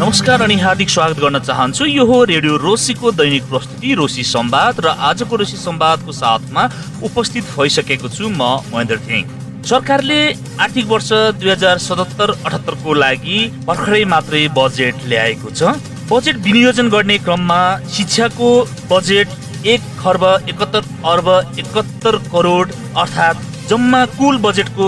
नमस्कार अनि हार्दिक स्वागत गर्न चाहन्छु। यो हो रेडियो रोसीको दैनिक प्रस्तुति रोसी संवाद र आजको रोसी संवादको साथमा उपस्थित भइसकेको छु म महेन्द्र थिङ। सरकारले आर्थिक वर्ष 2077-78 को लागि भर्खरै मात्रै बजेट ल्याएको छ। बजेट विनियोजन गर्ने क्रममा शिक्षाको बजेट 1,71,71 करोड अर्थात् जम्मा कुल बजेटको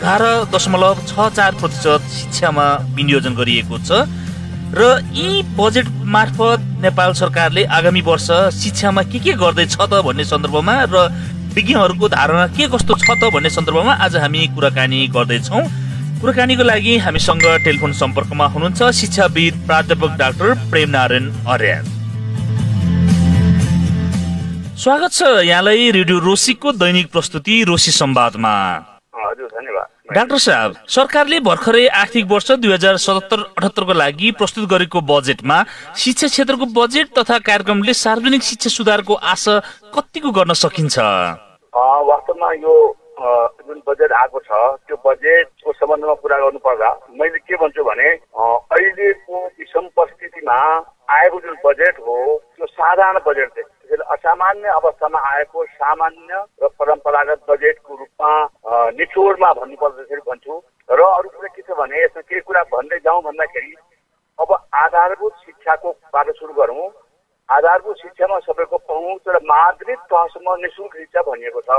11.64% शिक्षामा विनियोजन गरिएको छ र यी बजेट मार्फत नेपाल सरकारले आगामी वर्ष शिक्षामा के गर्दैछ त भन्ने सन्दर्भमा र विज्ञहरूको धारणा के कस्तो छ त भन्ने सन्दर्भमा आज हामी कुराकानी गर्दैछौँ। कुराकानीको लागि हामीसँग टेलिफोन सम्पर्कमा हुनुहुन्छ शिक्षाविद प्राध्यापक डाक्टर प्रेमनारायण अर्याल। स्वागत छ यहाँलाई रेडियो रोसीको दैनिक प्रस्तुति रोसी संवादमा। हजुर, धन्यवाद। डाक्टर साहब, सरकारले भर्खरै आर्थिक वर्ष 2077-78 को लागि प्रस्तुत गरेको बजेटमा शिक्षा क्षेत्रको बजेट तथा कार्यक्रमले सार्वजनिक शिक्षा सुधारको आशा कतिको गर्न सकिन्छ? वास्तवमा यो जुन बजेट आएको छ त्यो बजेटको सम्बन्धमा कुरा गर्नु पर्दा मैले के भन्छु भने अहिलेको विषम परिस्थितिमा आएको जुन बजेट हो त्यो साधारण बजेट थियो। त्यसैले असामान्य अवस्थामा आएको सामान्य र परम्परागत बजेटको रूपमा निचोडमा भन्नुपर्दाखेरि भन्छु। र अरू कुरा के छ भने यसमा केही कुरा भन्दै जाउँ भन्दाखेरि अब आधारभूत शिक्षाकोबाट सुरु गरौँ। आधारभूत शिक्षामा सबैको पहुँच र माध्यमिक तहसम्म निःशुल्क शिक्षा भनिएको छ।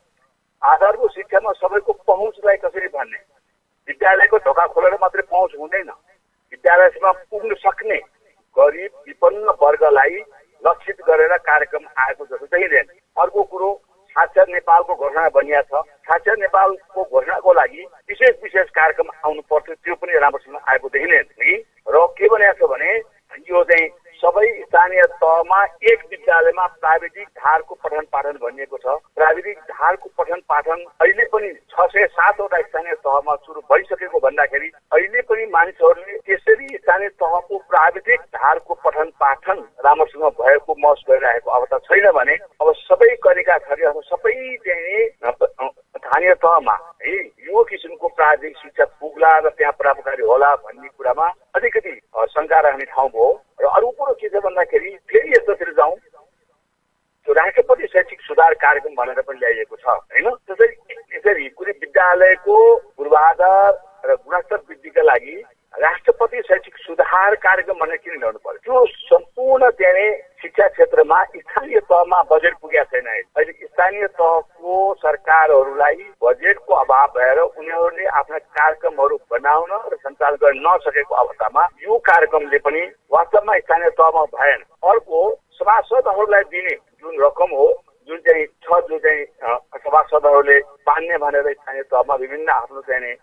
आधारभूत शिक्षामा सबैको पहुँचलाई कसरी भन्ने? विद्यालयको ढोका खोलेर मात्रै पहुँच हुँदैन। विद्यालयसम्म पुग्न सक्ने गरिब विपन्न वर्गलाई लक्षित गरेर कार्यक्रम आएको जस्तो देखिँदैन। अर्को कुरो, साक्षर नेपालको घोषणा बनिया छ। साक्षर नेपालको घोषणाको लागि विशेष कार्यक्रम आउनु पर्थ्यो, त्यो पनि राम्रोसँग आएको देखिँदैन नि। र के भनेको छ भने यो चाहिँ सबै स्थानीय तहमा एक विद्यालयमा प्राविधिक धारको पठन पाठन भनिएको छ। प्राविधिक धारको पठन पाठन अहिले पनि 607वटा स्थानीय तहमा सुरु भइसकेको भन्दाखेरि अहिले पनि मानिसहरूले त्यसरी स्थानीय तहको प्राविधिक धारको पठन पाठन राम्रोसँग भएको महसुस गरिरहेको अवस्था छैन भने अब सबै गरेका खरिहरू सबै चाहिँ स्थानीय तहमा है यो किसिमको प्राविधिक शिक्षा पुग्ला र त्यहाँ प्रभावकारी होला भन्ने कुरामा अलिकति शङ्का राख्ने ठाउँ हो। र अरू कुरो के छ भन्दाखेरि फेरि यस्तोतिर जाउँ, त्यो राष्ट्रपति शैक्षिक सुधार कार्यक्रम भनेर पनि ल्याइएको छ होइन। त्यसरी कुनै विद्यालयको पूर्वाधार र गुणस्तर वृद्धिका लागि राष्ट्रपति शैक्षिक सुधार कार्यक्रम भनेर किन ल्याउनु पर्यो? त्यो सम्पूर्ण त्यहाँ शिक्षा क्षेत्रमा स्थानीय तहमा बजेट पुगेको छैन। अहिले स्थानीय तहको सरकारहरूलाई बजेटको अभाव भएर उनीहरूले आफ्ना कार्यक्रमहरू बनाउन र सञ्चालन गर्न नसकेको अवस्थामा यो कार्यक्रमले पनि वास्तवमा स्थानीय तहमा भएन। अर्को, सभासदहरूलाई दिने जुन रकम हो जुन चाहिँ छ, जो चाहिँ सभासदहरूले पान्ने भनेर स्थानीय तहमा विभिन्न आफ्नो चाहिँ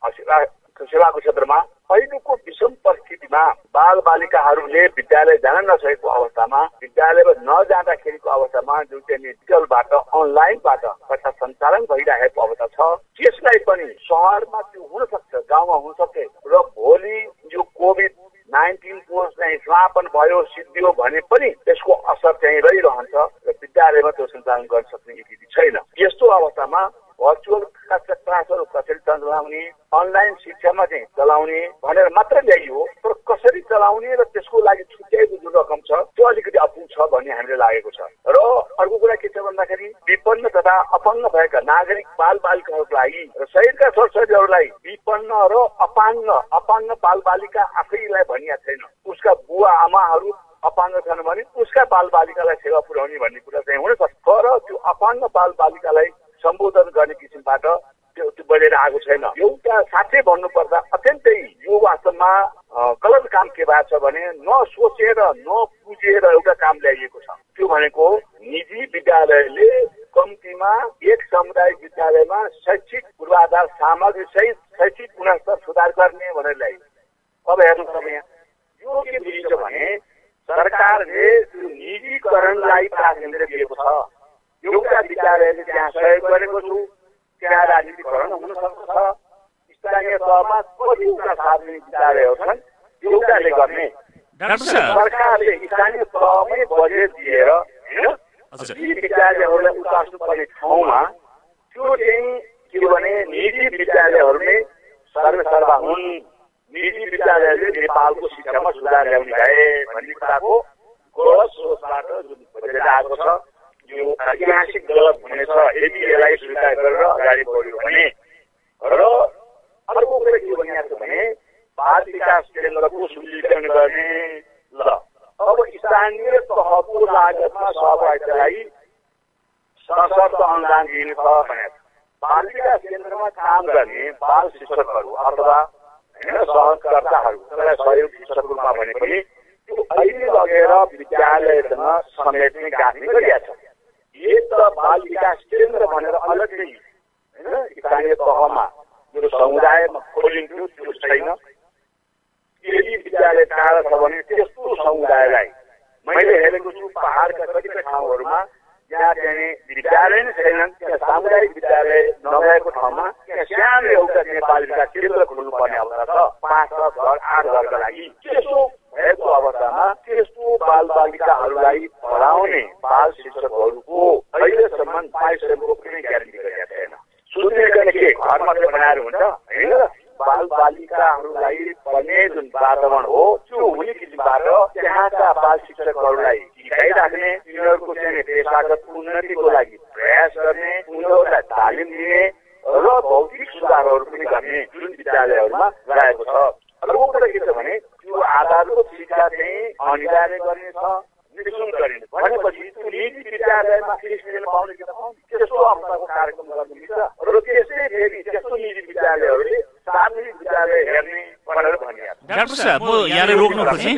सेवाको क्षेत्रमा अहिलेको विषम परिस्थितिमा बाल बालिकाहरूले विद्यालय जान नसकेको अवस्थामा, विद्यालयमा नजाँदाखेरिको अवस्थामा जुन चाहिँ डिजिटलबाट अनलाइनबाट कक्षा सञ्चालन भइरहेको अवस्था छ, त्यसलाई पनि सहरमा त्यो हुन सक्छ, गाउँमा हुन सक्छ र भोलि यो कोभिड-19 को चाहिँ समापन भयो सिद्धियो भने पनि त्यसको असर चाहिँ रहिरहन्छ र विद्यालयमा त्यो सञ्चालन गर्न सक्ने स्थिति छैन। यस्तो अवस्थामा भर्चुअल क्लासहरू कसरी चलाउने, अनलाइन शिक्षामा चाहिँ चलाउने भनेर मात्र ल्याइयो, तर कसरी चलाउने र त्यसको लागि छुट्याएको जुन रकम छ त्यो अलिकति अपुग छ भन्ने हामीले लागेको छ। र अर्को कुरा के छ भन्दाखेरि विपन्न तथा अपाङ्ग भएका नागरिक बाल बालिकाहरूको लागि र शहरका छोराछोरीहरूलाई विपन्न र अपाङ्ग बाल बालिका आफैलाई भनिया छैन। उसका बुवा आमाहरू अपाङ्ग छन् भने उसका बाल बालिकालाई सेवा पुर्याउने भन्ने कुरा चाहिँ हुन सक्छ। तर त्यो अपाङ्ग बाल बालिकालाई सम्बोधन गर्ने किसिमबाट त्यो बजेट आएको छैन। एउटा साँच्चै भन्नुपर्दा अत्यन्तै यो वास्तवमा गलत काम के भएको छ भने नसोचेर नबुझेर एउटा काम ल्याइएको छ। त्यो भनेको निजी विद्यालयले कम्तीमा एक सामुदायिक विद्यालयमा शैक्षिक पूर्वाधार सामग्री सहित शैक्षिक गुणस्तर सुधार गर्ने भनेर ल्याइयो। अब हेर्नुहोस् तपाईँ, यहाँ यो के बुझिन्छ भने सरकारले त्यो निजीकरणलाई प्राथमिकता दिएको छ। एउटा विद्यालयले त्यहाँ सहयोग गरेको छु, त्यहाँ राजनीतिकरण हुन सक्छ। स्थानीय तहमा कतिवटा सार्वजनिक विद्यालयहरू छन्, एउटाले गर्ने। सरकारले स्थानीय तहमै बजेट दिएर यी विद्यालयहरूलाई उतार्नुपर्ने ठाउँमा त्यो चाहिँ के भने निजी विद्यालयहरूले सर्वसर्वा हुन् निजी विद्यालयले नेपालको शिक्षामा सुधार ल्याउने भए भन्ने कुराको गलत सोचबाट जुन बजेट आएको छ यो ऐतिहासिक गलत हुनेछ यदि यसलाई स्वीकार गरेर अगाडि बढ्यो भने। र अर्को कुरा के भनिएको छ भने बाल विकास केन्द्रको सुदृढीकरण गर्ने। ल अब स्थानीय तहको लागतमा सहभागितालाई सशर्त अनुदान दिनु छ भने बाल विकास केन्द्रमा काम गर्ने बाल शिक्षकहरू अथवा सहकर्ताहरू सहयोग शिक्षक रूपमा भने पनि त्यो अहिले लगेर विद्यालयसँग समेट्ने गाँच्ने गरिएको छ। एक त बाल विकास केन्द्र भनेर अलग्गै स्थानीय तहमा जो समुदायमा खोलिन्थ्यो त्यो छैन। यदि विद्यालय टाढा छ भने त्यस्तो समुदायलाई मैले हेरेको छु पहाडका कतिपय ठाउँहरूमा जहाँ चाहिँ विद्यालय नै छैनन्, त्यहाँ सामुदायिक विद्यालय नभएको ठाउँमा त्यहाँ सानो एउटा नेपाली विकास केन्द्र खोल्नुपर्ने अवस्था छ 5-7 घर 8 घरका लागि। त्यस्तो भएको अवस्थामा त्यस्तो बाल बालिकाहरूलाई पढाउने बाल शिक्षकहरूको अहिलेसम्म 2200 कुनै ग्यारेन्टी गरेका छैन। सुदृढीकरण के घर मात्रै बनाएर हुन्छ होइन, बाल बालिकाहरूलाई पढ्ने जुन वातावरण हो त्यो हुने किसिमबाट त्यहाँका बाल शिक्षकहरूलाई सिकाइराख्ने, तिनीहरूको चाहिँ पेसागत उन्नतिको लागि प्रयास गर्ने, उनीहरूलाई तालिम दिने र भौतिक सुधारहरू पनि गर्ने जुन विद्यालयहरूमा रहेको छ। अर्को कुरा के छ भने त्यो आधारभूत शिक्षा चाहिँ अनिवार्य गर्ने छ, निःशुल्क गरिने भनेपछि त्यो निजी विद्यालयमा फिस लिन पाउने कि नपाउने त्यस्तो अवस्थाको कार्यक्रम गर्नु मिल्छ। र त्यसै फेरि त्यस्तो निजी विद्यालयहरूले सार्वजनिक विद्यालय हेर्ने भनेर भनिएको। डाक्टर साहब म यहाँले रोक्नु खोजेँ।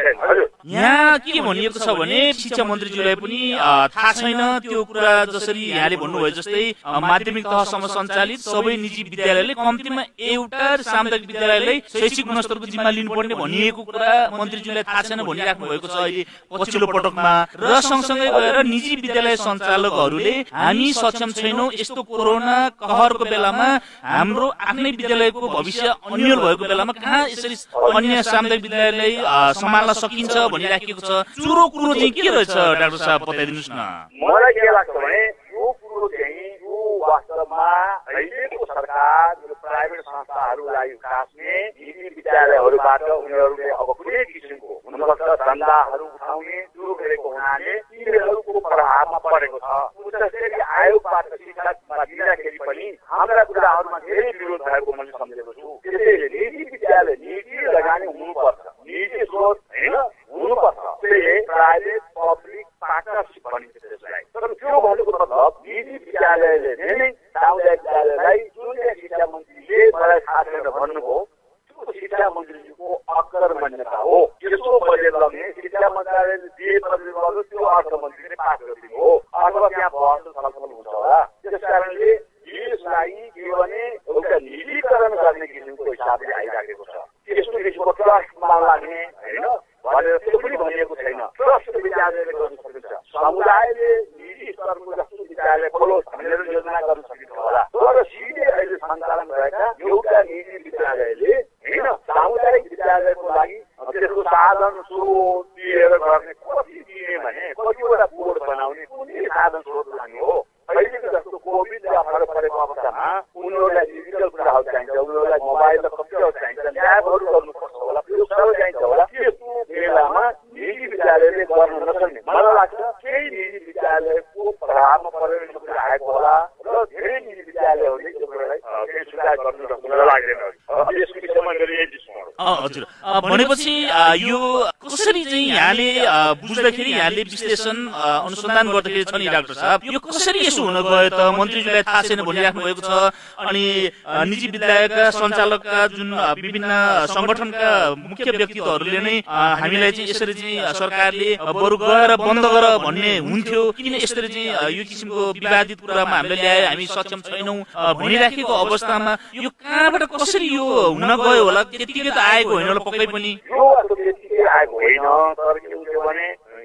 यहाँ के भनिएको छ भने शिक्षा मन्त्रीज्यूलाई पनि थाहा छैन त्यो कुरा, जसरी यहाँले भन्नुभयो जस्तै माध्यमिक तहसम्म सञ्चालित सबै निजी विद्यालयले कम्तीमा एउटा सामुदायिक विद्यालयलाई शैक्षिक गुणस्तरको जिम्मा लिनुपर्ने भनिएको कुरा मन्त्रीज्यूलाई थाहा छैन भनिराख्नु भएको छ अहिले पछिल्लो पटकमा। र सँगसँगै गएर निजी विद्यालय सञ्चालकहरूले हामी सक्षम छैनौँ, यस्तो कोरोना कहरको बेलामा हाम्रो आफ्नै विद्यालयको भविष्य अन्यल भएको बेलामा कहाँ यसरी अन्य सामुदायिक विद्यालयलाई सम्हाल्न सकिन्छ भनिराखेको छ। चुरो कुरो चाहिँ के रहेछ डाक्टर साहब बताइदिनुहोस् न। मलाई के लाग्छ भने यो कुरो चाहिँ यो वास्तवमा अहिलेको सरकार प्राइभेट संस्थाहरूलाई उकास्ने निजी विद्यालयहरूबाट उनीहरूले अब कुनै किसिमको हुनसक्छ चन्दाहरू उठाउने सुरु गरेको हुनाले तिनीहरूको प्रभावमा परेको छ। उच्चस्तरीय आयोगबाट शिक्षा दिँदाखेरि पनि हाम्रा कुराहरूमा धेरै विरोध भएको मैले सम्झेको छु। त्यसैले निजी विद्यालय निजी लगानी हुनुपर्छ, निजी स्रोत होइन हुनुपर्छ। त्यसले प्राइभेट पब्लिक पार्टनरसिप भनिन्छ त्यसलाई। तर त्यो भनेको मतलब निजी विद्यालयले नै सामुदायिक विद्यालयलाई जुन शिक्षा मन्त्रीले मलाई थाहा छैन भन्नुभयो त्यो शिक्षा मन्त्रीको अकर्मण्यता हो। त्यसो बजेट लग्ने शिक्षा मन्त्रालयले जे बजेट गर्यो त्यो अर्थमन्त्रीले पास गरिदिनु हो अथवा त्यहाँ बहस छलफल हुन्छ होला। त्यस कारणले यसलाई के भने एउटा निजीकरण गर्ने किसिमको हिसाबले आइराखेको छ। त्यस्तो किसिमको ट्रस्टमा लाग्ने होइन भनेर त्यो पनि भनिएको छैन। ट्रस्ट विद्यालयले गर्न सकिन्छ, समुदायले निजी स्तरको जस्तो विद्यालय खोलोस् भनेर योजना गर्न सकिन्छ होला। तर सिधै अहिले सञ्चालन भएका एउटा निजी विद्यालयले होइन सामुदायिक विद्यालयको लागि त्यसको साधन स्रोत दिएर गर्ने कति दिने भने कतिवटा बोर्ड बनाउने कुनै साधन स्रोत लाने हो। अहिलेको जस्तो कोभिडले असर परेको अवस्थामा उनीहरूलाई डिजिटल कुराहरू चाहिन्छ, उनीहरूलाई मोबाइल र कम्प्युटर चाहिन्छ, ल्याबहरू गर्नुपर्छ होला, प्रयोगशाला चाहिन्छ होला। त्यस्तो बेलामा निजी विद्यालयले गर्न नसक्ने मलाई लाग्छ केही निजी विद्यालयको प्रभावमा परेर यो कुरा आएको होला र धेरै निजी विद्यालयहरूले यो कुरालाई केही सुधार गर्नु मलाई लाग्दैन। यसको विषयमा मेरो यही विचार हो। हजुर, भनेपछि यो कसरी चाहिँ यहाँले बुझ्दाखेरि यहाँले विश्लेषण अनुसन्धान गर्दाखेरि छ नि डाक्टर साहब, यो कसरी यसो हुन गयो त मन्त्रीज्यूलाई थाहा छैन भनिराख्नु भएको छ। अनि निजी विद्यालयका सञ्चालकका जुन विभिन्न संगठनका मुख्य व्यक्तित्वहरूले नै हामीलाई चाहिँ यसरी चाहिँ सरकारले बरु गएर बन्द गर भन्ने हुन्थ्यो, किन यसरी चाहिँ यो किसिमको विवादित कुरामा हामीले ल्याए, हामी सक्षम छैनौँ भनिराखेको अवस्थामा यो कहाँबाट कसरी यो हुन गयो होला? त्यतिकै त आएको होइन होला पक्कै पनि। यो त्यतिकै आएको होइन, तर के हुन्छ भने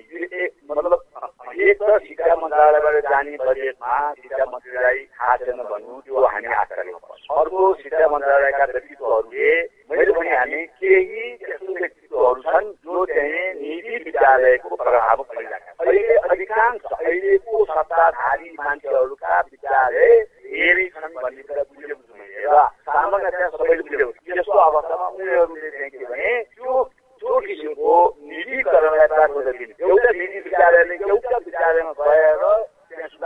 मतलब एक त शिक्षा मन्त्रालयबाट जाने बजेटमा शिक्षा मन्त्रीलाई थाहा छैन भन्नु त्यो हामी आशा गर्छौँ। अर्को शिक्षा मन्त्रालयका व्यक्तित्वहरूले मैले पनि हामी केही त्यस्तो व्यक्तित्वहरू छन् जो चाहिँ निजी विद्यालयको प्रभाव परिरहेका। अहिले अधिकांश अहिलेको सत्ताधारी मान्छेहरूका विद्यालय धेरै छन् भन्ने कुरा बुझेको छु मैले र सामान्यतया सबैले बुझेको छ। त्यस्तो अवस्थामा उनीहरूले चाहिँ के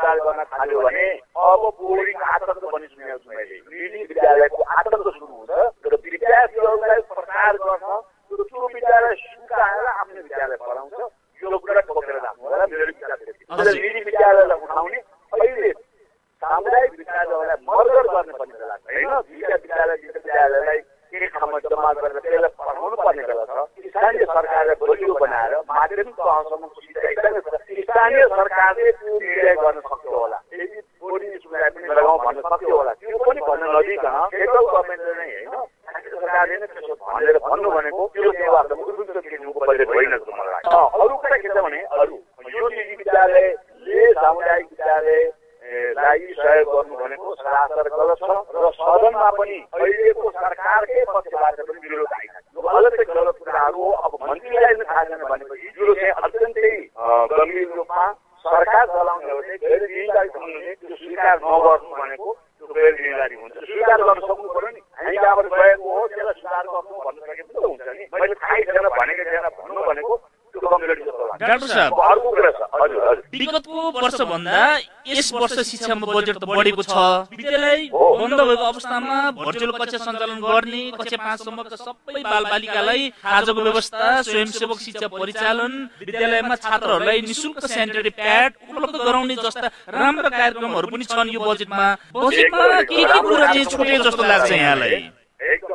प्रचार गर्न थाल्यो भने अब बोर्डिङ आतंक पनि सुनेको छु मैले। निजी विद्यालयको आतंक सुरु हुन्छ र विद्यार्थीहरूलाई प्रचार गर्न त्यो विद्यालय सुकाएर आफ्नो विद्यालय पढाउँछ। यो कुरा बोकेर राख्नु होला मेरो विद्यालय। निजी विद्यालयलाई उठाउने अहिले सामुदायिक विद्यालयलाई मर्डर गर्ने पनि बेला छ होइन। दुईटा विद्यालयलाई एक ठाउँमा जम्मा गरेर त्यसलाई पढाउनु पर्ने बेला छ। स्थानीय सरकारले बलियो बनाएर माध्यमिक तहसम्मको शिक्षा एकदमै स्थानीय सरकारले त्यो निर्णय गर्न सक्यो होला। यदि बोर्डिङ स्कुललाई पनि लगाउँ भन्न सक्यो होला। त्यो पनि भन्न नदिकन सेन्ट्रल गभर्मेन्टले नै होइन सरकारले नै त्यसो भनेर भन्नु भनेको त्यो वास्तवमा बजेट होइन जस्तो मलाई लाग्छ। अरू कुरा के छ भने अरू यो निजी विद्यालयले सामुदायिक विद्यालयलाई सहयोग गर्नु भनेको सरासर गलत छ र सदनमा पनि अहिलेको सरकारकै पक्षबाट पनि विरोध आइरहेको छ। गलत गलत कुराहरू हो। अब मन्त्रीलाई नै थाहा छैन भनेपछि यो चाहिँ अत्यन्तै गम्भीर रूपमा सरकार चलाउनेहरूले गैर जिम्मेदारी सम्बन्धी त्यो स्वीकार नगर्नु भनेको त्यो गैर जिम्मेदारी हुन्छ। स्वीकार गर्न सक्नु पर्यो नि। हामी यहाँबाट गएको हो त्यसलाई स्वीकार गर्नु भन्नु सकेको त हुन्छ नि। मैले थाहै छैन भनेको छैन भन्नु भनेको त्यो कमजोरी जस्तो लाग्छ। डाक्टर साहब अर्को कुरा छ। हजुर हजुर विगतको वर्षभन्दा यस वर्ष शिक्षामा बजेट त बढेको छ। विद्यालय बन्द भएको अवस्थामा भर्चुअल कक्षा सञ्चालन गर्ने, कक्षा 5 सम्मका सबै बालबालिकालाई खाजाको व्यवस्था, स्वयंसेवक शिक्षा परिचालन, विद्यालयमा छात्रहरूलाई निशुल्क सेनिटरी प्याड उपलब्ध गराउने जस्ता राम्रा कार्यक्रमहरू पनि छन् यो बजेटमा। बजेटमा के कुरा चाहिँ छुटे जस्तो लाग्छ यहाँलाई? एकदम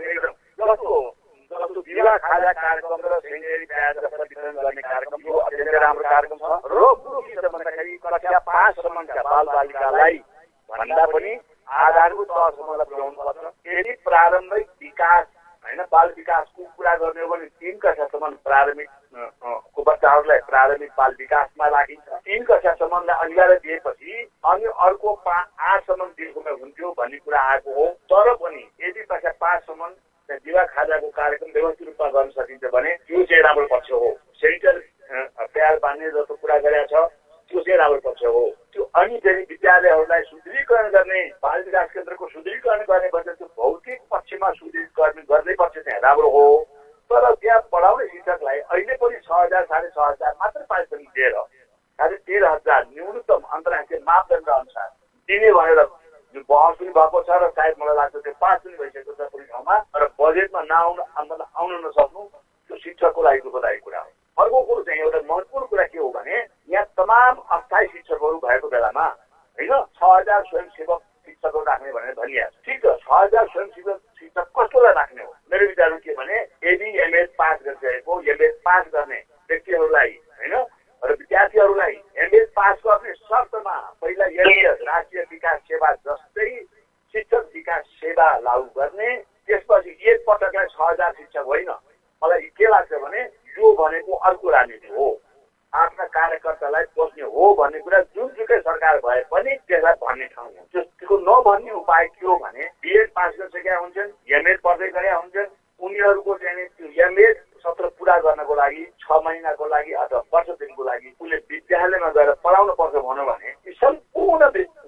जस्तो विवाह खाजा कार्यक्रम र सेनिटरी प्याड जस्ता वितरण गर्ने कार्यक्रम यो अत्यन्तै राम्रो कार्यक्रम छ र कुरो के छ भन्दाखेरि कक्षा 5 सम्मका बालबालिकालाई भन्दा पनि आधारभूत तहसम्मलाई पुर्याउनु पर्छ। यदि प्रारम्भिक विकास होइन बाल विकासको कुरा गर्ने हो भने 3 कक्षासम्म प्रारम्भिक को बच्चाहरूलाई प्रारम्भिक बाल विकासमा राखिन्छ। 3 कक्षासम्मलाई अनिवार्य दिएपछि अनि अर्को 8 सम्म दिएकोमा हुन्थ्यो भन्ने कुरा आएको हो। तर पनि यदि कक्षा 5 सम्म विवाह खाजाको कार्यक्रम व्यवस्थित रूपमा गर्न सकिन्छ भने त्यो चाहिँ राम्रो पक्ष हो। सेनिटर प्याड बाँध्ने जस्तो कुरा गरेका छ त्यो चाहिँ राम्रो पक्ष हो। त्यो अनि फेरि विद्यालयहरूलाई सुदृढीकरण गर्ने, बाल विकास केन्द्रको सुदृढीकरण गर्ने भन्छ त्यो भौतिक पक्षमा सुदृढीकरण गर्ने पक्ष चाहिँ राम्रो हो। तर त्यहाँ पढाउने शिक्षकलाई अहिले पनि 6,000 6,500 मात्र पारिश्रमिक दिएर 13,000 न्यूनतम अन्तर्राष्ट्रिय मापदण्ड अनुसार दिने भनेर जुन बहस पनि भएको छ र सायद मलाई लाग्छ त्यो पास पनि भइसकेको छ कुनै ठाउँमा र बजेटमा आउन नसक्नु त्यो शिक्षकको लागि दुःखदायी कुरा हो। अर्को कुरो चाहिँ एउटा महत्त्वपूर्ण कुरा के हो भने यहाँ तमाम अस्थायी शिक्षकहरू भएको बेलामा होइन 6,000 स्वयंसेवक शिक्षकहरू राख्ने भनेर भनिया ठिक छ। 6,000 स्वयंसेवक शिक्षक कसकोलाई राख्ने हो? मेरो विचारमा के भने यदि एमए पास गरिसकेको एमए पास गर्ने व्यक्तिहरूलाई होइन र विद्यार्थीहरूलाई एमए पास गर्ने शर्तमा पहिला राष्ट्रिय विकास सेवा जस्तै शिक्षक विकास सेवा लागू गर्ने, त्यसपछि एक पटकलाई 6,000 शिक्षक होइन। मलाई के लाग्छ भने यो भनेको अर्को राजनीति हो। आफ्ना कार्यकर्तालाई बस्ने हो भन्ने कुरा जुनसुकै सरकार भए पनि त्यसलाई भन्ने ठाउँ हो। त्यसको नभन्ने उपाय के हो भने बिएड पास गरिसकेका हुन्छन्, एमएड पढ्दै गरेका हुन्छन्, उनीहरूको चाहिँ त्यो एमएड सत्र पुरा गर्नको लागि 6 महिनाको लागि अथवा वर्ष दिनको लागि उसले विद्यालयमा गएर पढाउनु पर्छ भनौँ भने यी सम्पूर्ण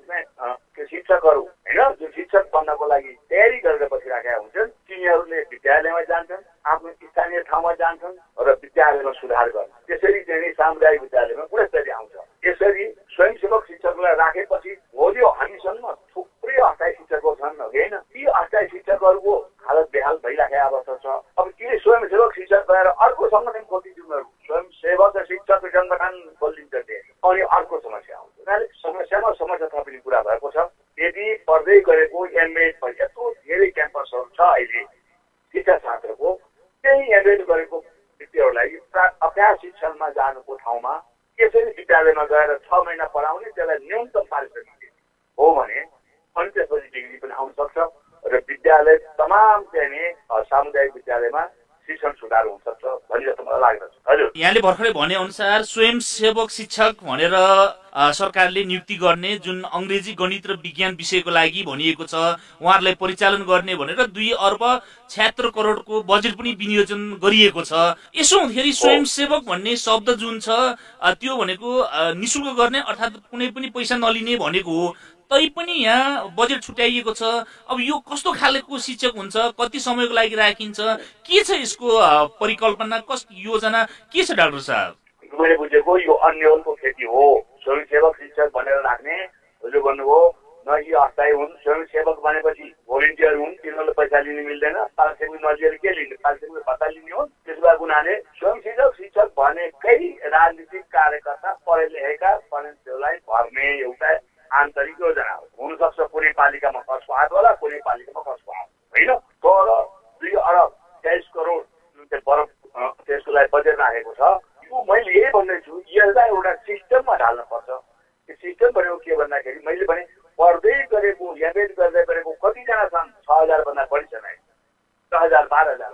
शिक्षकहरू होइन जो शिक्षक बन्नको लागि तयारी गरेर बसिराखेका हुन्छन् तिनीहरूले विद्यालयमा जान्छन्, आफ्नो स्थानीय ठाउँमा जान्छन् र विद्यालयमा सुधार गर्न। त्यसरी चाहिँ सामुदायिक विद्यालयमा गुणस्तरीय आउँछ। यसरी स्वयंसेवक शिक्षकलाई राखेपछि भोलि हामीसँग थुप्रै अस्थायी शिक्षकहरू छन् होइन। ती अस्थायी शिक्षकहरूको हालत बेहाल भइराखेको अवस्था छ। अब ती स्वयंसेवक शिक्षक गएर अर्को सङ्गठन खोलिदिन्छ उनीहरू स्वयंसेवक र शिक्षक सङ्गठन खोलिदिन्छ अनि अर्को समस्या आउँछ। उनीहरूले समस्यामा समस्या थपिने कुरा भएको छ। यदि पढ्दै गरेको एमएड यत्रो धेरै क्याम्पसहरू छ अहिले शिक्षा छात्रको त्यही एमएड गरेको व्यक्तिहरूलाई अभ्यास शिक्षणमा जानुको ठाउँमा यसरी विद्यालयमा गएर 6 महिना पढाउने त्यसलाई न्यूनतम पारिश्रमिक दिने हो भने अनि त्यसपछि डिग्री पनि आउन सक्छ र विद्यालय तमाम चाहिँ सामुदायिक विद्यालयमा शिक्षण सुधार हुन सक्छ भन्ने जस्तो मलाई लाग्दछ। हजुर यहाँले भर्खरै भने अनुसार स्वयंसेवक शिक्षक भनेर सरकारले नियुक्ति गर्ने जुन अंग्रेजी गणित र विज्ञान विषयको लागि भनिएको छ उहाँहरूलाई परिचालन गर्ने भनेर 2 अर्ब 76 करोडको बजेट पनि विनियोजन गरिएको छ। यसो हुँदाखेरि स्वयंसेवक भन्ने शब्द जुन छ त्यो भनेको निशुल्क गर्ने अर्थात् कुनै पनि पैसा नलिने भनेको हो। तै पनि यहाँ बजेट छुट्याइएको छ। अब यो कस्तो खालको शिक्षक हुन्छ, कति समयको लागि राखिन्छ, के छ यसको परिकल्पना, कस्तो योजना के छ डाक्टर साहब? मैले बुझेको यो अन्यलको खेती हो। स्वयंसेवक शिक्षक भनेर राख्ने हजुर भन्नुभयो न यी अस्थायी हुन् स्वयंसेवक भनेपछि भोलिन्टियर हुन् तिनीहरूले पैसा लिन मिल्दैन पारिश्रमिक नलिएर के लिने पारिश्रमिक भत्ता लिने हुन् त्यसको हुनाले स्वयंसेवक शिक्षक भनेकै राजनीतिक कार्यकर्ता पढे लेखेका पढेलाई भर्ने एउटा आन्तरिक योजना हो हुनसक्छ कुनै पालिकामा खर्चको हात होला कुनै पालिकामा खर्चको हात होइन तर 2 अरब 23 करोड जुन चाहिँ बरफ त्यसको लागि बजेट राखेको छ यो मैले यही भन्दैछु यसलाई एउटा सिस्टममा ढाल्नुपर्छ त्यो सिस्टम भनेको के भन्दाखेरि मैले भने पढ्दै गरेको एमएड गर्दै गरेको कतिजना छन् 6000 भन्दा बढी छन् 10,000 12,000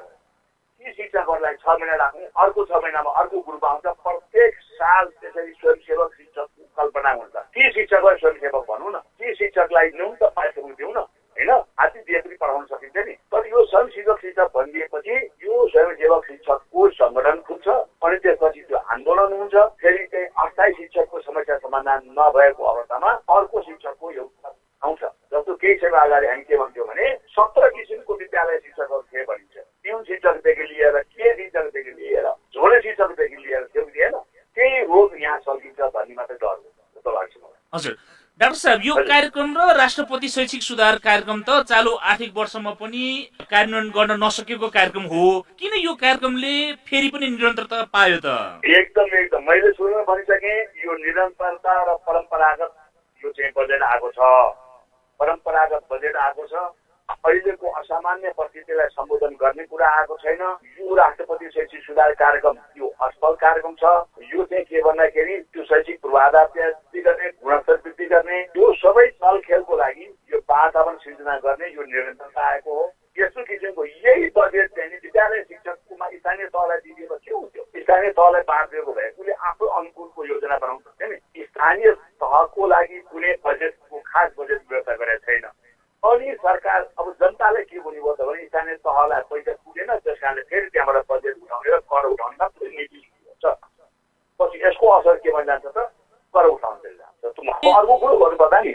ती शिक्षकहरूलाई 6 महिना राख्नु अर्को 6 महिनामा अर्को ग्रुप आउँछ प्रत्येक साल त्यसरी स्वयंसेवक शिक्षकको कल्पना हुन्छ ती शिक्षकलाई स्वयंसेवक भनौँ न ती शिक्षकलाई न्यूनतम पारिश्रमिक दिउँ न होइन हाती दिए पनि पढाउन सकिन्छ नि तर यो स्वयंसेवक शिक्षक भनिदिएपछि यो स्वयंसेवक शिक्षकको संगठन खुल्छ अनि त्यसपछि त्यो आन्दोलन हुन्छ फेरि चाहिँ अस्थायी शिक्षकको समस्या समाधान नभएको अवस्थामा अर्को शिक्षकको एउटा आउँछ जस्तो केही समय अगाडि हामी के भन्थ्यौँ भने 17 किसिमको विद्यालय शिक्षकहरू थिए भनिन्छ पिउन शिक्षकदेखि लिएर के शिक्षकदेखि लिएर झोले शिक्षकदेखि लिएर त्यो थिएन त्यही रोग यहाँ सकिन्छ भन्ने मात्रै डर जस्तो लाग्छ मलाई हजुर डाक्टर साहब यो कार्यक्रम र राष्ट्रपति शैक्षिक सुधार कार्यक्रम त चालु आर्थिक वर्षमा पनि कार्यान्वयन गर्न नसकेको कार्यक्रम हो किन यो कार्यक्रमले फेरि पनि निरन्तरता पायो त एकदम मैले सुरुमा भनिसकेँ यो निरन्तरता र परम्परागत यो चाहिँ बजेट आएको छ परम्परागत बजेट आएको छ अहिलेको असामान्य परिस्थितिलाई सम्बोधन गर्ने कुरा आएको छैन यो राष्ट्रपति शैक्षिक सुधार कार्यक्रम यो असफल कार्यक्रम छ यो चाहिँ के भन्दाखेरि त्यो शैक्षिक पूर्वाधार वृद्धि गर्ने गुणस्तर वृद्धि गर्ने यो सबै चलखेलको लागि यो वातावरण सिर्जना गर्ने यो निरन्तरता आएको हो यस्तो किसिमको यही बजेट चाहिँ विद्यालय शिक्षककोमा स्थानीय तहलाई दिइदिएपछि के हुन्थ्यो स्थानीय तहलाई बाँडिदिएको भए उसले आफू अनुकूलको योजना बनाउन सक्थ्यो नि स्थानीय तहको लागि कुनै बजेटको खास बजेट व्यवस्था गरेको छैन अनि सरकार अब जनताले के भन्नुभयो त भने स्थानीय तहलाई पैसा पुगेन त्यस कारणले फेरि त्यहाँबाट बजेट उठाउने र कर उठाउने मात्रै नीति हुन्छ पछि यसको असर के भइन्छ त कर उठाउन जान्छ अर्को कुरो गर्नुपर्दा नि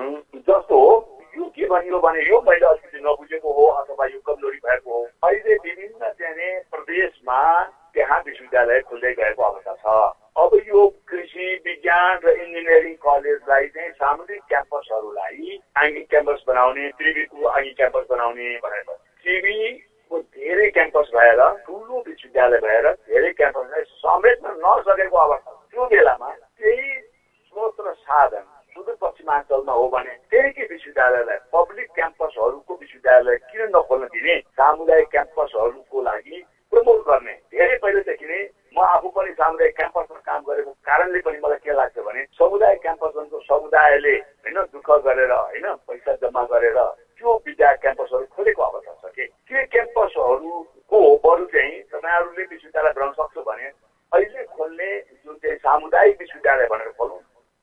जस्तो यो के भनियो भने यो मैले अलिकति नबुझेको हो अथवा यो कमजोरी भएको हो अहिले विभिन्न चाहिँ प्रदेशमा त्यहाँ विश्वविद्यालय खुल्दै गएको अवस्था छ अब यो कृषि विज्ञान र इन्जिनियरिङ कलेजलाई चाहिँ सामुदायिक क्याम्पसहरूलाई आङ्गिक क्याम्पस बनाउने त्रिवीको आङ्गिक क्याम्पस बनाउने भनेर त्रिवीको धेरै क्याम्पस भएर ठुलो विश्वविद्यालय भएर धेरै क्याम्पसलाई समेट्न नसकेको अवस्था त्यो बेलामा त्यही स्रोत र साधन सुदूरपश्चिमाञ्चलमा हो भने त्यही विश्वविद्यालयलाई पब्लिक क्याम्पसहरूको विश्वविद्यालय किन नखोल्न दिने सामुदायिक क्याम्पसहरूको लागि प्रमोट गर्ने धेरै पहिलेदेखि नै म आफू पनि सामुदायिक क्याम्पसमा काम गरेको कारणले पनि मलाई के लाग्छ भने समुदायिक क्याम्पसको समुदायले होइन दुःख गरेर होइन पैसा जम्मा गरेर त्यो विद्या क्याम्पसहरू खोलेको अवस्था छ कि त्यो क्याम्पसहरूको बरु चाहिँ तपाईँहरूले विश्वविद्यालय बनाउन सक्छु भने अहिले खोल्ने जुन चाहिँ सामुदायिक विश्वविद्यालय भनेर खोलौँ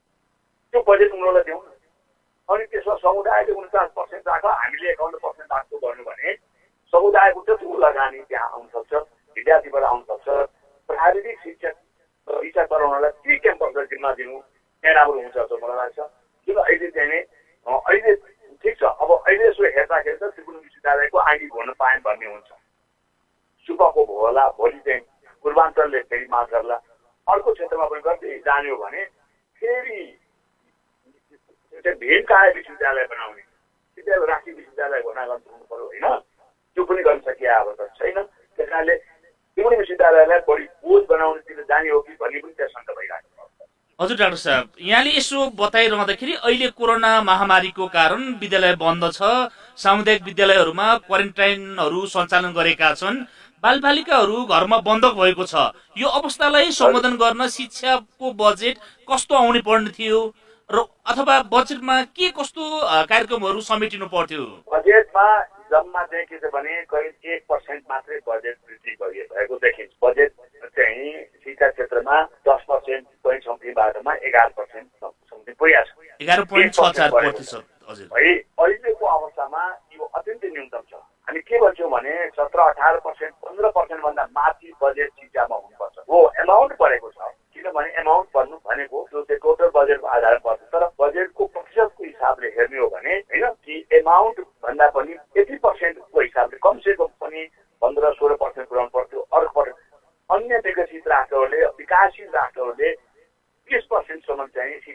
त्यो बजेट उनीहरूलाई दिउँ न अनि त्यसमा समुदायले 49% राख हामीले 51% राख्छौँ भन्नु भने समुदायको जति लगानी त्यहाँ आउन सक्छ विद्यार्थीबाट आउन सक्छ प्राविधिक शिक्षक रिसर्च गराउनलाई ती क्याम्पसलाई जिम्मा दिनु त्यहाँ राम्रो हुन्छ जस्तो मलाई लाग्छ किन अहिले चाहिँ नि अहिले ठिक छ अब अहिले यसो हेर्दाखेरि त त्रिभुवन विश्वविद्यालयको आँगी घोर्न पाएँ भन्ने हुन्छ सुपको होला भोलि चाहिँ पूर्वाञ्चलले फेरि माग गर्ला अर्को क्षेत्रमा पनि गर्दै जान्यो भने फेरि भेगकाय विश्वविद्यालय बनाउने विद्यालय राष्ट्रिय विश्वविद्यालय घोषणा गर्नु पर्यो होइन त्यो पनि गर्न सकिया अब त छैन त्यस कारणले त्रिभुवन विश्वविद्यालयलाई बढी बोझ बनाउनेतिर जाने हो कि भन्ने पनि त्यहाँ शङ्का भइरहेको छ। हजुर डाक्टर साहब यहाँले यसो बताइरहँदाखेरि अहिले कोरोना महामारीको कारण विद्यालय बन्द छ सामुदायिक विद्यालयहरूमा क्वारेन्टाइनहरू सञ्चालन गरेका छन् बालबालिकाहरू घरमा बन्धक भएको छ यो अवस्थालाई सम्बोधन गर्न शिक्षाको बजेट कस्तो आउने पर्ने थियो र अथवा बजेटमा के कस्तो कार्यक्रमहरू समेटिनु पर्थ्यो बजेटमा जम्मा चाहिँ के छ भने करिब 1% मात्रै बजेट वृद्धि भएको देखिन्छ बजेट चाहिँ शिक्षा क्षेत्रमा 10% कहीँ सम्झी बाटोमा 11% सम्झी पुगेको छ 11.64% हजुर है अहिलेको अवस्थामा यो अत्यन्तै न्यूनतम छ हामी के भन्छौँ भने 17-18% 15% भन्दा माथि बजेट शिक्षामा हुनुपर्छ हो एमाउन्ट बढेको छ किनभने एमाउन्ट भन्नु भनेको त्यो चाहिँ टोटल बजेटको आधारमा पर्छ तर बजेटको प्रतिशतको हिसाबले हेर्ने हो भने होइन कि एमाउन्ट भन्दा पनि 80%को हिसाबले कमसे कम पनि 15-16% पुऱ्याउनु पर्थ्यो अर्को अन्य विकसित राष्ट्रहरूले विकासशील राष्ट्रहरूले 20% सम्म चाहिँ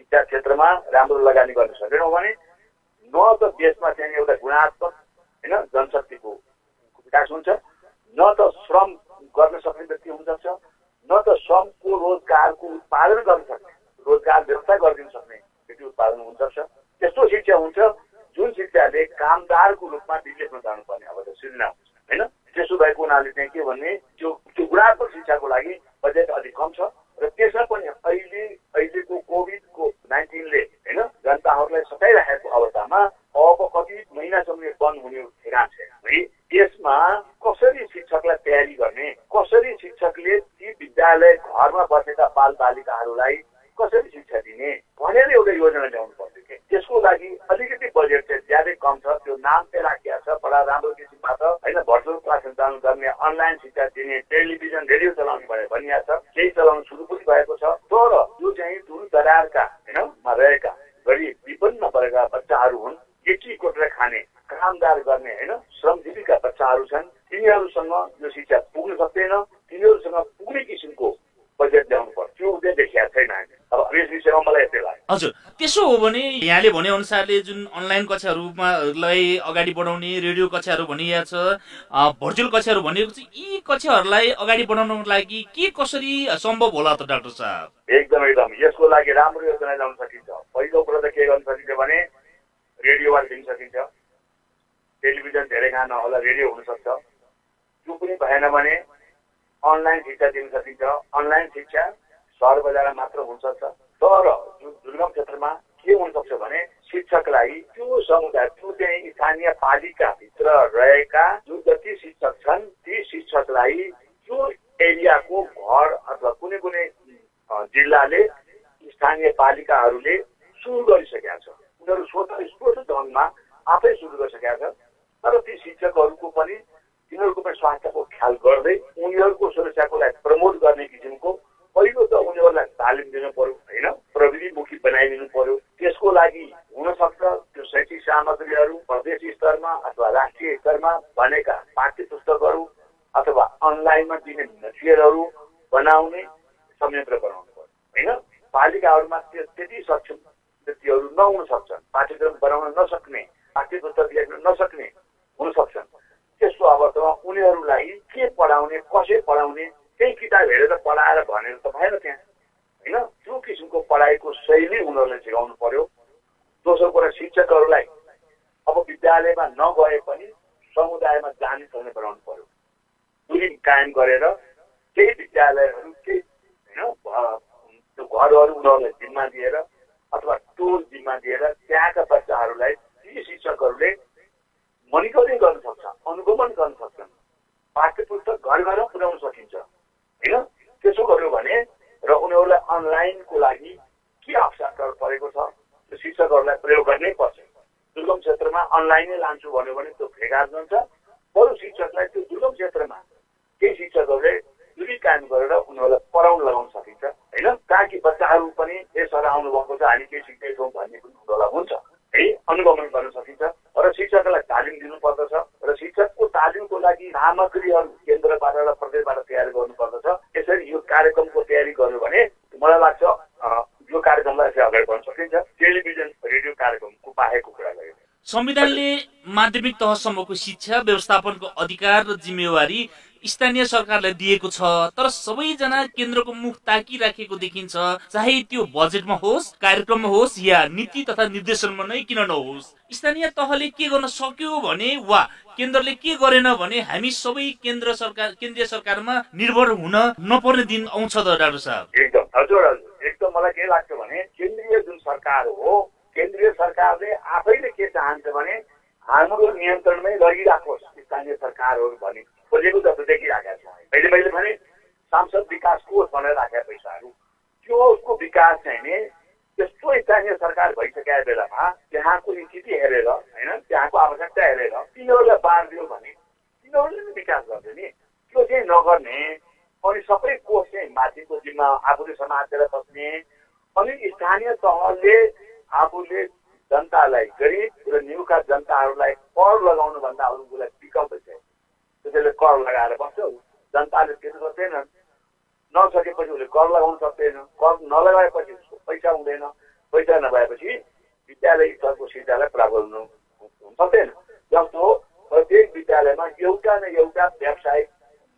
शिक्षा क्षेत्रमा राम्रो लगानी गर्न सकेनौँ भने न त देशमा चाहिँ एउटा गुणात्मक होइन जनशक्तिको विकास हुन्छ, न त श्रम गर्न सक्ने व्यक्ति हुन सक्छ, न त श्रमको रोजगारको उत्पादन गर्न सक्ने, रोजगार व्यवस्था गरिदिन सक्ने व्यक्ति उत्पादन हुन सक्छ। त्यस्तो शिक्षा हुन्छ जुन शिक्षाले कामदारको रूपमा विदेशमा जानुपर्ने आवश्यकता हुन्छ होइन। त्यसो भएको हुनाले चाहिँ के भन्ने त्यो गुणात्मक शिक्षाको लागि बजेट अलिक कम छ र त्यसमा पनि अहिलेको कोभिड-19ले होइन जनताहरूलाई सताइराखेको अवस्थामा अब कति महिनासम्म बन्द हुने ठेगान छ है। यसमा कसरी शिक्षकलाई तयारी गर्ने, कसरी शिक्षकले ती विद्यालय घरमा बसेका बालबालिकाहरूलाई कसरी शिक्षा दिने भनेर एउटा योजना ल्याउनु पर्छ कि त्यसको लागि अलिकति बजेट चाहिँ ज्यादै कम छ। त्यो नाम चाहिँ राखिएको छ बडा राम्रो किसिमबाट होइन, भर्चुअल क्लास सञ्चालन गर्ने, अनलाइन शिक्षा दिने, टेलिभिजन रेडियो चलाउने भनेर भनिएको छ, केही चलाउनु सुरु पनि भएको छ। तर यो चाहिँ दूर दरारका होइनमा रहेका गरीब विपन्न वर्गका बच्चाहरू हुन्, केटी कोटेर खाने, कामदार गर्ने होइन श्रमजीवीका बच्चाहरू छन्। तिनीहरूसँग यो शिक्षा पुग्न सक्दैन, तिनीहरूसँग पुग्ने किसिमको बजेट ल्याउनु पर्छ। त्यो उद्देश्य देखिएको छैन। अब यस विषयमा मलाई यस्तै लाग्छ। हजुर, त्यसो हो भने यहाँले भने अनुसारले जुन अनलाइन कक्षाहरूलाई अगाडि बढाउने, रेडियो कक्षाहरू भनिएको छ, भर्चुअल कक्षाहरू भनिएको छ, यी कक्षाहरूलाई अगाडि बढाउनको लागि के कसरी सम्भव होला त डाक्टर साहब? एकदम यसको लागि राम्रो योजना ल्याउन सकिन्छ। पहिलो कुरो त के गर्न सकिन्छ भने रेडियोबाट दिन सकिन्छ, टेलिभिजन धेरै खान होला रेडियो हुनसक्छ। त्यो पनि भएन भने अनलाइन शिक्षा दिन सकिन्छ। अनलाइन शिक्षा सहर बजारमा मात्र हुनसक्छ। तर दुर्गम क्षेत्रमा के हुनसक्छ भने शिक्षकलाई त्यो समुदाय, त्यो चाहिँ स्थानीय पालिकाभित्र रहेका जो जति शिक्षक छन् ती शिक्षकलाई त्यो एरियाको घर अथवा कुनै कुनै जिल्लाले स्थानीय पालिकाहरूले सुरु गरिसकेका छ। उनीहरू स्वतः ढङ्गमा आफै सुरु गरिसकेका छ। तर ती शिक्षकहरूको पनि तिनीहरूको पनि स्वास्थ्यको ख्याल गर्दै उनीहरूको सुरक्षाको लागि प्रमोट गर्ने किसिमको पहिलो त उनीहरूलाई तालिम दिनु पर्यो होइन, प्रविधिमुखी बनाइदिनु पर्यो। त्यसको लागि हुनसक्छ त्यो शैक्षिक सामग्रीहरू प्रदेश स्तरमा अथवा राष्ट्रिय स्तरमा बनेका पाठ्य पुस्तकहरू अथवा अनलाइनमा दिने मटेरियलहरू बनाउने संयन्त्र बनाउनु पर्यो होइन। पालिकाहरूमा त्यति सक्षम व्यक्तिहरू नहुन सक्छन्, पाठ्यक्रम बनाउन नसक्ने, पाठ्य पुस्तक लेख्न नसक्ने हुन सक्छन्। त्यस्तो अवस्थामा उनीहरूलाई के पढाउने, कसै पढाउने, त्यही किताब हेरेर पढाएर भनेर त भएन त्यहाँ होइन। त्यो किसिमको पढाइको शैली उनीहरूलाई सिकाउनु पर्यो। दोस्रो कुरा शिक्षकहरूलाई अब विद्यालयमा नगए पनि समुदायमा जाने सक्ने बनाउनु पर्यो। दूरी कायम गरेर केही विद्यालयहरू केही होइन त्यो घरहरू उनीहरूलाई जिम्मा दिएर अथवा टोल जिम्मा दिएर त्यहाँका बच्चाहरूलाई ती शिक्षकहरूले मोनिटरिङ गर्न सक्छ, अनुगमन गर्न सक्छन्। पाठ्य पुस्तक घर घरमा पुर्याउन सकिन्छ होइन। त्यसो गर्यो भने र उनीहरूलाई अनलाइनको लागि के अवसर परेको छ त्यो शिक्षकहरूलाई प्रयोग गर्नै पर्छ। दुर्गम क्षेत्रमा अनलाइनै लान्छु भन्यो भने त्यो बेकार जान्छ। बरु शिक्षकलाई त्यो दुर्गम क्षेत्रमा केही शिक्षकहरूले दूरी कायम गरेर उनीहरूलाई पढाउन लगाउन सकिन्छ होइन, ताकि बच्चाहरू पनि सर आउनुभएको छ हामी केही सिक्दैछौँ भन्ने पनि उनीहरूलाई हुन्छ है, अनुगमन गर्न सकिन्छ। र शिक्षकलाई तालिम दिनुपर्दछ र शिक्षकको तालिमको लागि सामग्रीहरू केन्द्रबाट र प्रदेशबाट तयारी गर्नुपर्दछ। यसरी यो कार्यक्रमको तयारी गर्यो भने मलाई लाग्छ यो कार्यक्रमलाई चाहिँ अगाडि बढ्न सकिन्छ। टेलिभिजन रेडियो कार्यक्रमको बाहेकको कुरा गरेँ। संविधानले माध्यमिक तहसम्मको शिक्षा व्यवस्थापनको अधिकार र जिम्मेवारी स्थानीय सरकारलाई दिएको छ, तर सबैजना केन्द्रको मुख ताकिराखेको देखिन्छ, चाहे त्यो बजेटमा होस्, कार्यक्रममा होस् या नीति तथा निर्देशनमा नै किन नहोस्। स्थानीय तहले के गर्न सक्यो भने वा केन्द्रले के गरेन भने हामी सबै केन्द्रीय सरकारमा निर्भर हुन नपर्ने दिन आउँछ त डाक्टर साहब? एकदम हजुर एकदम। मलाई के लाग्छ भने केन्द्रीय जुन सरकार हो, केन्द्रीय सरकारले आफैले के चाहन्छ भने हाम्रो नियन्त्रणमै गरिराखोस् स्थानीय सरकारहरू भने खोजेको जस्तो देखिराखेको छ। मैले भने सांसद विकास कोष भनेर राखेका पैसाहरू त्यो उसको विकास चाहिँ नि त्यस्तो स्थानीय सरकार भइसकेका बेलामा त्यहाँको स्थिति हेरेर होइन, त्यहाँको आवश्यकता हेरेर तिनीहरूलाई बाँडिदियो भने तिनीहरूले नै विकास गर्छ नि। त्यो चाहिँ नगर्ने अनि सबै कोष चाहिँ माथिको जिम्मा आफूले समातेर बस्ने अनि स्थानीय तहले आफूले जनतालाई गरिब र निमुखा जनताहरूलाई कर लगाउनु भन्दा अरूलाई विकल्प छ। त्यसैले कर लगाएर बस्छ, जनताले तिर्न सक्दैनन्, नसकेपछि उसले कर लगाउन सक्दैन, कर नलगाएपछि उसको पैसा हुँदैन। पैसा नभएपछि विद्यालय स्तरको शिक्षालाई प्राप्त गर्नु सक्दैन। जस्तो प्रत्येक विद्यालयमा एउटा न एउटा व्यावसायिक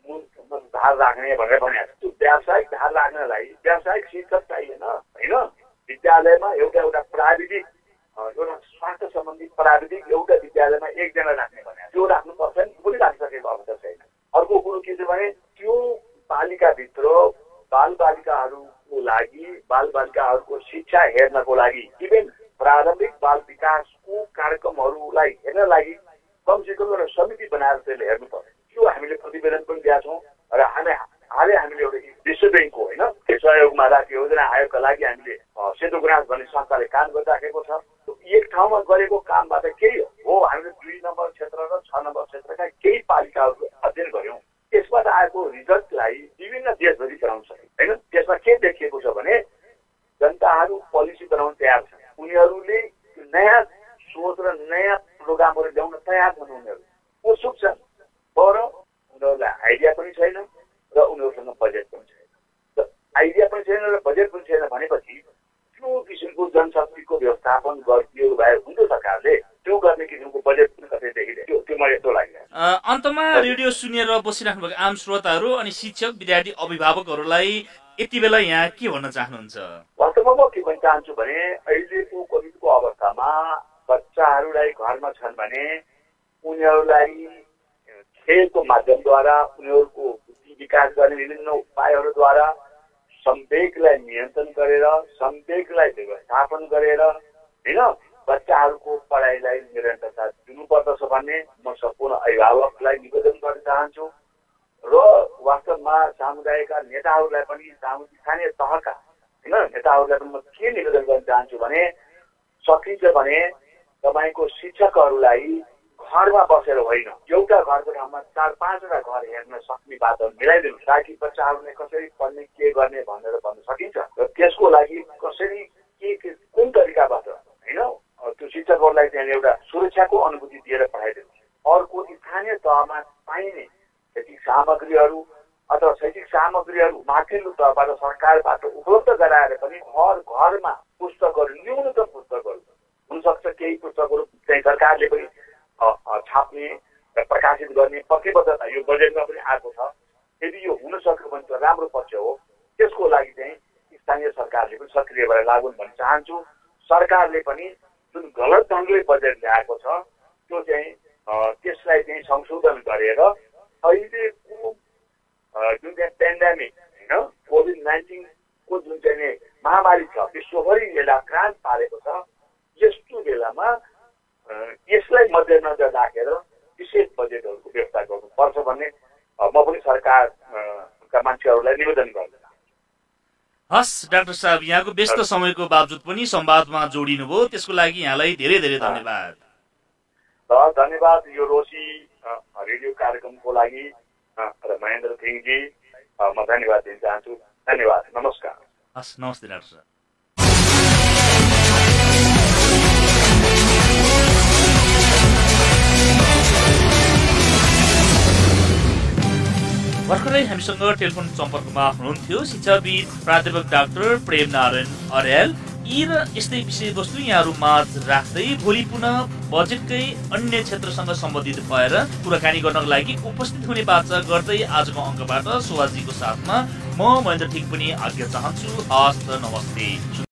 धार राख्ने भनेर भने त्यो व्यावसायिक धार राख्नलाई व्यावसायिक शिक्षक चाहिएन होइन। विद्यालयमा एउटा प्राविधिक एउटा स्वास्थ्य सम्बन्धी प्राविधिक एउटा विद्यालयमा एकजना राख्ने भने त्यो राख्नुपर्छ नि, पनि राखिसकेको अवसर छैन। अर्को कुरो के छ भने त्यो पालिकाभित्र बालबालिकाहरूको लागि बालबालिकाहरूको शिक्षा हेर्नको लागि इभेन प्रारम्भिक बाल विकासको कार्यक्रमहरूलाई हेर्न लागि कमसेकम एउटा समिति बनाएर त्यसले हेर्नु पर्यो। त्यो हामीले प्रतिवेदन पनि दिएका छौँ र हालै हामीले एउटा विश्व ब्याङ्कको होइन सहयोगमा राष्ट्रिय योजना आयोगका लागि हामीले सेतो गुराँस भन्ने संस्थाले काम गरिराखेको छ। एक ठाउँमा गरेको कामबाट केही हो हामीले 2 नम्बर क्षेत्र र 6 नम्बर क्षेत्रका केही पालिकाहरूको अध्ययन गर्यौँ। त्यसबाट आएको रिजल्टलाई विभिन्न देशभरि बनाउन सक्यौँ होइन। त्यसमा के देखिएको छ भने जनताहरू पोलिसी बनाउन तयार छन्, उनीहरूले नयाँ सोच र नयाँ प्रोग्रामहरू ल्याउन तयार छन्, उनीहरू उत्सुक छन्, तर उनीहरूलाई आइडिया पनि छैन र उनीहरूसँग बजेट पनि छैन। आइडिया पनि छैन र बजेट पनि छैन भनेपछि त्यो किसिमको जनशक्तिको व्यवस्थापन गरिदियो भए हुन्थ्यो सरकारले, त्यो गर्ने किसिमको बजेट पनि कतै देखिँदैन। त्यो मलाई यस्तो लाग्यो। अन्तमा रेडियो सुनेर बसिराख्नु भएको आम श्रोताहरू अनि शिक्षक विद्यार्थी अभिभावकहरूलाई यति बेला यहाँ के भन्न चाहनुहुन्छ? वास्तवमा म के भन्न चाहन्छु भने अहिलेको कोभिडको अवस्थामा बच्चाहरूलाई घरमा छन् भने उनीहरूलाई खेलको माध्यमद्वारा उनीहरूको बुद्धि विकास गर्ने विभिन्न उपायहरूद्वारा संवेगलाई नियन्त्रण गरेर संवेगलाई व्यवस्थापन गरेर होइन बच्चाहरूको पढाइलाई निरन्तरता दिनुपर्दछ भन्ने म सम्पूर्ण अभिभावकलाई निवेदन गर्न चाहन्छु र वास्तवमा समुदायका नेताहरूलाई पनि स्थानीय तहका होइन नेताहरूलाई पनि म के निवेदन गर्न चाहन्छु भने सकिन्छ भने तपाईँको शिक्षकहरूलाई घरमा बसेर होइन एउटा घरको ठाउँमा 4-5वटा घर हेर्न सक्ने वातावरण मिलाइदिनु ताकि बच्चाहरूले कसरी पढ्ने के गर्ने भनेर भन्न सकिन्छ र त्यसको लागि कसरी के कुन तरिकाबाट होइन त्यो शिक्षकहरूलाई त्यहाँ एउटा सुरक्षाको अनुभूति दिएर पठाइदिनु। अर्को स्थानीय तहमा पाइने शैक्षिक सामग्रीहरू अथवा शैक्षिक सामग्रीहरू माथिल्लो तहबाट सरकारबाट उपलब्ध गराएर पनि घरमा पुस्तकहरू न्यूनतम पुस्तकहरू हुनसक्छ केही पुस्तकहरू चाहिँ सरकारले पनि छाप्ने र प्रकाशित गर्ने प्रतिबद्धता यो बजेटमा पनि आएको छ। यदि यो हुन सक्यो भने त राम्रो पक्ष हो। त्यसको लागि चाहिँ स्थानीय सरकारले पनि सक्रिय भएर लागुन् भन्न चाहन्छु। सरकारले पनि जुन गलत ढङ्गले बजेट ल्याएको छ त्यो चाहिँ त्यसलाई चाहिँ संशोधन गरेर अहिलेको जुन चाहिँ पेन्डेमिक होइन कोभिड-19 को जुन चाहिँ महामारी छ विश्वभरि यसलाई आक्रान्त पारेको छ, यस्तो बेलामा यसलाई मध्यनजर राखेर विशेष बजेटहरूको व्यवस्था गर्नुपर्छ भन्ने म पनि सरकारका मान्छेहरूलाई निवेदन गर्छु। हस् डाक्टर साहब, यहाँको व्यस्त समयको बावजुद पनि संवादमा जोडिनु भयो, त्यसको लागि यहाँलाई धेरै धेरै धन्यवाद। धन्यवाद यो रोसी रेडियो कार्यक्रमको लागि र महेन्द्र थिङजी म धन्यवाद दिन चाहन्छु। धन्यवाद, नमस्कार। हस्, नमस्ते डाक्टर साहब। भर्खरै हामीसँग टेलिफोन सम्पर्कमा हुनुहुन्थ्यो शिक्षाविद प्राध्यापक डाक्टर प्रेम नारायण अर्याल। यी र यस्तै विषयवस्तु यहाँहरूमाझ राख्दै भोलि पुनः बजेटकै अन्य क्षेत्रसँग सम्बन्धित भएर कुराकानी गर्नको लागि उपस्थित हुने बाचा गर्दै आजको अङ्कबाट सुभाषजीको साथमा म महेन्द्र थिङ पनि आज्ञा चाहन्छु। हस्त, नमस्ते।